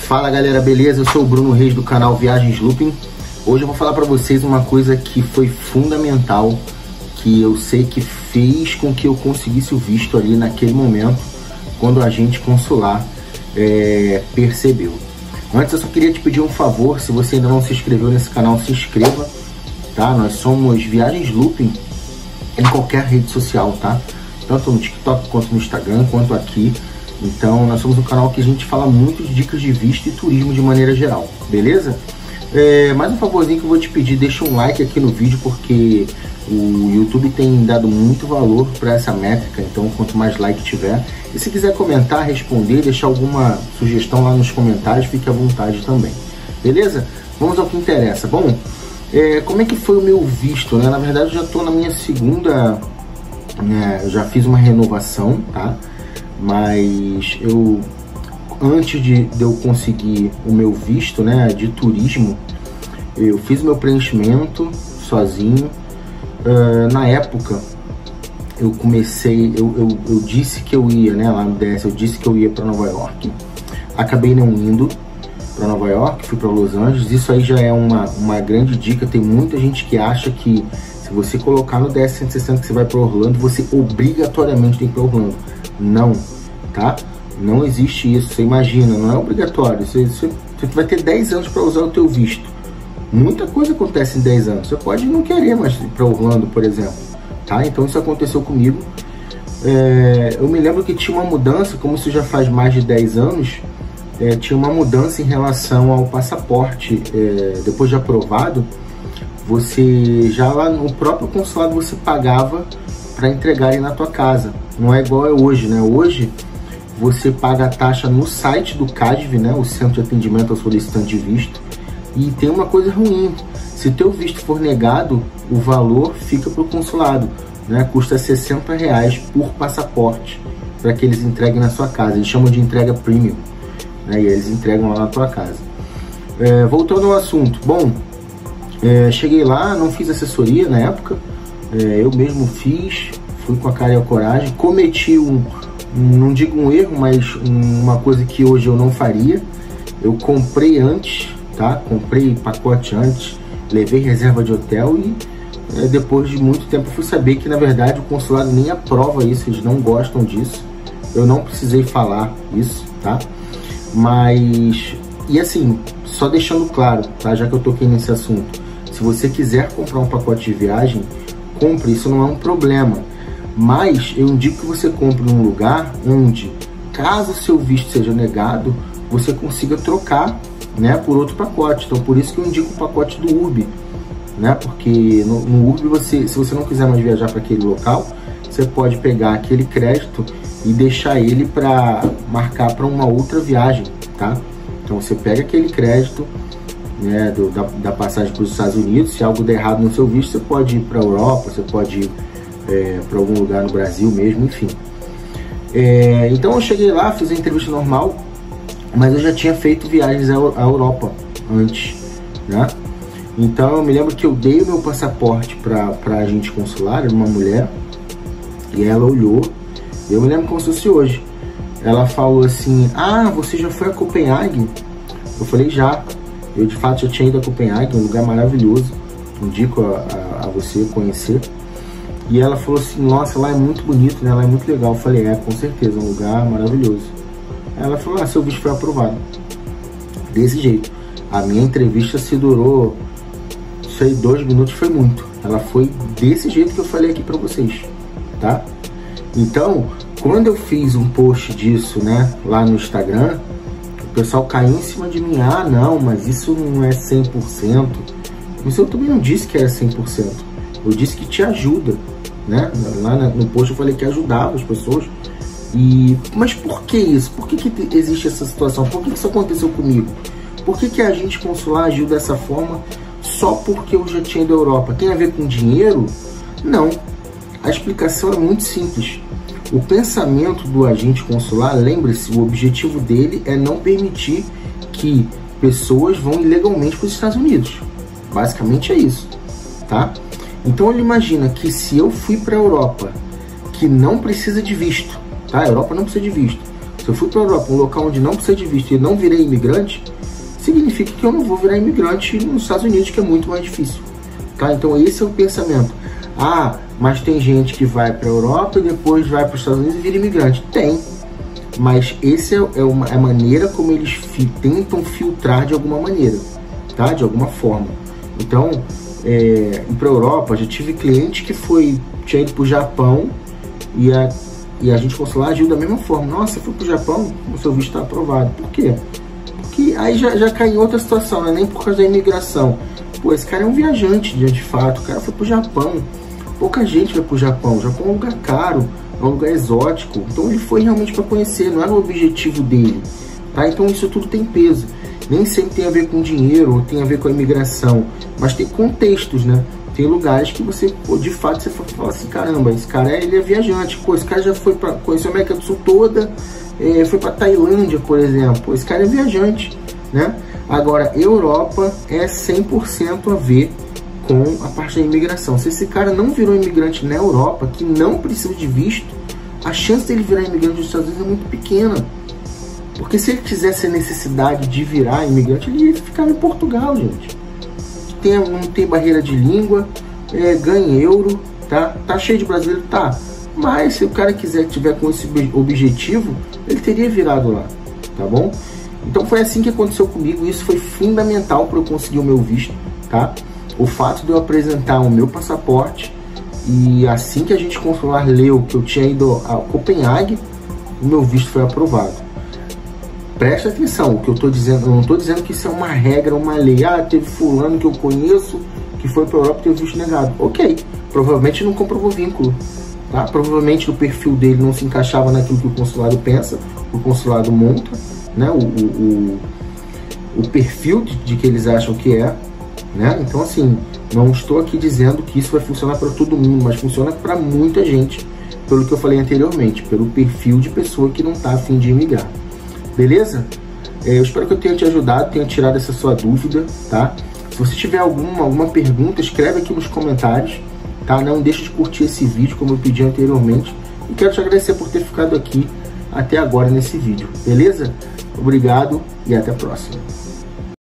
Fala galera, beleza? Eu sou o Bruno Reis do canal Viagens Looping. Hoje eu vou falar para vocês uma coisa que foi fundamental, que eu sei que fez com que eu conseguisse o visto ali naquele momento, quando o agente consular percebeu. Antes eu só queria te pedir um favor, se você ainda não se inscreveu nesse canal, se inscreva, tá? Nós somos Viagens Looping em qualquer rede social, tá? Tanto no TikTok, quanto no Instagram, quanto aqui. Então, nós somos um canal que a gente fala muito de dicas de visto e turismo de maneira geral, beleza? Mais um favorzinho que eu vou te pedir, deixa um like aqui no vídeo, porque o YouTube tem dado muito valor para essa métrica, então quanto mais like tiver. E se quiser comentar, responder, deixar alguma sugestão lá nos comentários, fique à vontade também, beleza? Vamos ao que interessa. Bom, como é que foi o meu visto, né? Na verdade, eu já estou na minha segunda, eu já fiz uma renovação, tá? Mas antes de eu conseguir o meu visto, né, de turismo, eu fiz meu preenchimento sozinho. Na época, eu comecei, eu disse que eu ia, né, lá no DS, eu disse que eu ia para Nova York. Acabei não indo para Nova York, fui para Los Angeles. Isso aí já é uma grande dica. Tem muita gente que acha que se você colocar no DS-160 que você vai para Orlando, você obrigatoriamente tem que ir para Orlando. Não, tá? Não existe isso. Você imagina, não é obrigatório. Você vai ter 10 anos para usar o teu visto. Muita coisa acontece em 10 anos. Você pode não querer mais ir para Orlando, por exemplo, tá? Então isso aconteceu comigo. Eu me lembro que tinha uma mudança, como isso já faz mais de 10 anos, tinha uma mudança em relação ao passaporte. Depois de aprovado, você já lá no próprio consulado você pagava para entregarem na tua casa. Não é igual é hoje, né? Hoje você paga a taxa no site do CADV, né? O Centro de Atendimento ao Solicitante de Visto. E tem uma coisa ruim: se teu visto for negado, o valor fica para o consulado, né? Custa R$60 por passaporte para que eles entreguem na sua casa. Eles chamam de entrega premium, né? E eles entregam lá na tua casa. Voltando ao assunto, bom, cheguei lá, não fiz assessoria na época. Eu mesmo fiz, fui com a cara e a coragem, cometi não digo um erro, mas uma coisa que hoje eu não faria. Eu comprei antes, tá? Comprei pacote antes, levei reserva de hotel e depois de muito tempo fui saber que na verdade o consulado nem aprova isso, eles não gostam disso. Eu não precisei falar isso, tá? Mas, e assim, só deixando claro, tá? Já que eu toquei nesse assunto, se você quiser comprar um pacote de viagem, compre, isso não é um problema. Mas eu indico que você compre num lugar onde, caso o seu visto seja negado, você consiga trocar, né, por outro pacote. Então por isso que eu indico o pacote do URB, né? Porque no URB, se você não quiser mais viajar para aquele local, você pode pegar aquele crédito e deixar ele para marcar para uma outra viagem, tá? Então você pega aquele crédito, né, da passagem para os Estados Unidos. Se algo der errado no seu visto, você pode ir para a Europa, você pode ir para algum lugar no Brasil mesmo, enfim. Então eu cheguei lá, fiz a entrevista normal, mas eu já tinha feito viagens à Europa antes, né? Então eu me lembro que eu dei o meu passaporte para a agente consular, uma mulher, e ela olhou. Eu me lembro como se fosse hoje. Ela falou assim: ah, você já foi a Copenhague? Eu falei: já. Eu de fato já tinha ido a Copenhague, um lugar maravilhoso, indico a você conhecer. E ela falou assim: nossa, lá é muito bonito, né? Lá é muito legal. Eu falei: com certeza, um lugar maravilhoso. Ela falou: ah, seu visto foi aprovado. Desse jeito. A minha entrevista se durou, sei, 2 minutos, foi muito. Ela foi desse jeito que eu falei aqui pra vocês, tá? Então, quando eu fiz um post disso, né, lá no Instagram, o pessoal caiu em cima de mim: ah, não, mas isso não é 100%. Mas eu também não disse que era 100%. Eu disse que te ajuda, né? Lá no post eu falei que ajudava as pessoas. Mas por que isso? Por que existe essa situação? Por que isso aconteceu comigo? Por que a agente consular agiu dessa forma só porque eu já tinha ido à Europa? Tem a ver com dinheiro? Não. A explicação é muito simples. O pensamento do agente consular, lembre-se, o objetivo dele é não permitir que pessoas vão ilegalmente para os Estados Unidos. Basicamente é isso, tá? Então ele imagina que se eu fui para a Europa, que não precisa de visto, tá? A Europa não precisa de visto. Se eu fui para a Europa, um local onde não precisa de visto e não virei imigrante, significa que eu não vou virar imigrante nos Estados Unidos, que é muito mais difícil, tá? Então esse é o pensamento. Ah, mas tem gente que vai para a Europa e depois vai para os Estados Unidos e vira imigrante. Tem, mas essa é a maneira como eles tentam filtrar de alguma maneira, tá? De alguma forma. Então, ir para a Europa, já tive cliente que tinha ido para o Japão e a gente consular agiu da mesma forma. Nossa, foi para o Japão, o seu visto está aprovado. Por quê? Porque aí já cai em outra situação, não é nem por causa da imigração. Pô, esse cara é um viajante, de fato. O cara foi pro Japão. Pouca gente vai pro Japão. O Japão é um lugar caro, é um lugar exótico. Então ele foi realmente para conhecer, não era o objetivo dele, tá? Então isso tudo tem peso. Nem sempre tem a ver com dinheiro, ou tem a ver com a imigração. Mas tem contextos, né? Tem lugares que você, pô, de fato, você fala assim, caramba, esse cara ele é viajante. Pô, esse cara já foi para conhecer a América do Sul toda, foi para Tailândia, por exemplo. Pô, esse cara é viajante, né? Agora, Europa é 100% a ver com a parte da imigração. Se esse cara não virou imigrante na Europa, que não precisa de visto, a chance dele virar imigrante nos Estados Unidos é muito pequena. Porque se ele quisesse a necessidade de virar imigrante, ele ia ficar em Portugal, gente. Não tem barreira de língua, ganha euro, tá? Tá cheio de brasileiro, tá. Mas se o cara tiver com esse objetivo, ele teria virado lá, tá bom? Então foi assim que aconteceu comigo, isso foi fundamental para eu conseguir o meu visto, tá? O fato de eu apresentar o meu passaporte e assim que a gente consular leu que eu tinha ido a Copenhague, o meu visto foi aprovado. Presta atenção, o que eu tô dizendo, eu não tô dizendo que isso é uma regra, uma lei. Ah, teve fulano que eu conheço que foi para a Europa e teve visto negado. Ok, provavelmente não comprovou vínculo, tá? Provavelmente o perfil dele não se encaixava naquilo que o consulado pensa, o consulado monta, né? O perfil de que eles acham que é, né? Então assim, não estou aqui dizendo que isso vai funcionar para todo mundo, mas funciona para muita gente, pelo que eu falei anteriormente, pelo perfil de pessoa que não está a fim de imigrar. Beleza? Eu espero que eu tenha te ajudado, tenha tirado essa sua dúvida, tá? Se você tiver alguma pergunta, escreve aqui nos comentários, tá? Não deixe de curtir esse vídeo, como eu pedi anteriormente. E quero te agradecer por ter ficado aqui até agora nesse vídeo, beleza? Obrigado e até a próxima.